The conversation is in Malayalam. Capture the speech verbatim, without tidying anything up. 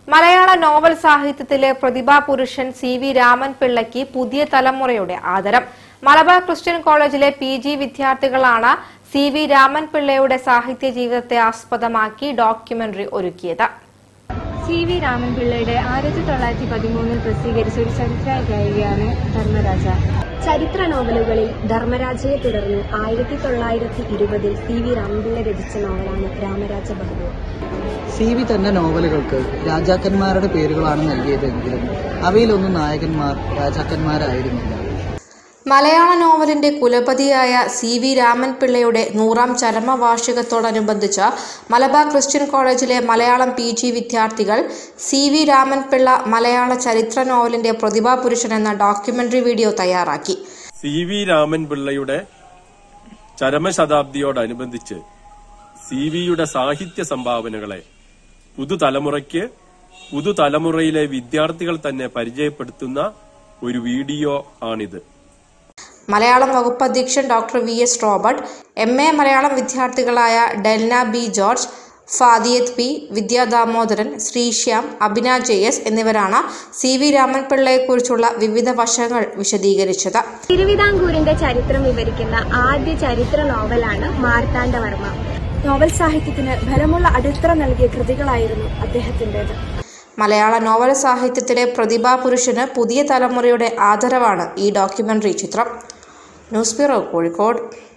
മലയാള നോവൽ സാഹിത്യത്തിലെ പ്രതിഭാപുരുഷൻ സി വി രാമൻ പിള്ളയ്ക്ക് പുതിയ തലമുറയുടെ ആദരം. മലബാർ ക്രിസ്ത്യൻ കോളേജിലെ പി ജി വിദ്യാർത്ഥികളാണ് സി വി രാമൻ പിള്ളയുടെ സാഹിത്യ ജീവിതത്തെ ആസ്പദമാക്കി ഡോക്യുമെന്ററി ഒരുക്കിയത്. സി വി രാമൻ പിള്ളയുടെ ആയിരത്തി തൊള്ളായിരത്തി പതിമൂന്നിൽ പ്രസിദ്ധീകരിച്ച ഒരു ചരിത്ര ഗായികയാണ് ധർമ്മരാജ. ചരിത്ര നോവലുകളിൽ ധർമ്മരാജയെ തുടർന്ന് ആയിരത്തി തൊള്ളായിരത്തി ഇരുപതിൽ സി വി രാമൻപിള്ള രചിച്ച നോവലാണ് രാമരാജ ബഹദൂർ. സി വി തന്റെ നോവലുകൾക്ക് രാജാക്കന്മാരുടെ പേരുകളാണ് നൽകിയതെങ്കിലും അവയിലൊന്നും നായകന്മാർ രാജാക്കന്മാരായിരുന്നില്ല. മലയാള നോവലിന്റെ കുലപതിയായ സി വി രാമൻ പിള്ളയുടെ നൂറാം ചരമവാർഷികത്തോടനുബന്ധിച്ച് മലബാർ ക്രിസ്ത്യൻ കോളേജിലെ മലയാളം പി ജി വിദ്യാർത്ഥികൾ സി വി രാമൻ പിള്ള മലയാള ചരിത്ര നോവലിന്റെ പ്രതിഭാപുരുഷൻ എന്ന ഡോക്യുമെന്ററി വീഡിയോ തയ്യാറാക്കി. സി വി രാമൻ പിള്ളയുടെ ചരമശതാബ്ദിയോടനുബന്ധിച്ച് സി വിയുടെ സാഹിത്യ സംഭാവനകളെ പുതുതലമുറയ്ക്ക് പുതുതലമുറയിലെ വിദ്യാർത്ഥികൾ തന്നെ പരിചയപ്പെടുത്തുന്ന ഒരു വീഡിയോ ആണിത്. മലയാളം വകുപ്പ് അധ്യക്ഷൻ doctor V S Robert, M A Malayalam വിദ്യാർത്ഥികളായ Delna B George, Fadiyath P, Vidya Damodaran, Sreesyam, Abhina J S എന്നിവരാണ് സി വി രാമൻ പിള്ളയെക്കുറിച്ചുള്ള വിവിധ വശങ്ങൾ വിശദീകരിച്ചത്. തിരുവിതാംകൂറിന്റെ ചരിത്രം വിവരിക്കുന്ന ആദ്യ ചരിത്ര നോവലാണ് മാർത്താണ്ഡവർമ്മ. നോവൽ സാഹിത്യത്തിന് ബലമുള്ള അടിത്തറ നൽകിയ കൃതികളായിരുന്നു അദ്ദേഹത്തിൻ്റെത്. മലയാള നോവൽ സാഹിത്യത്തിലെ പ്രതിഭാപുരുഷന് പുതിയ തലമുറയുടെ ആദരവാണ് ഈ ഡോക്യുമെന്ററി ചിത്രം. News bureau, Kozhikode.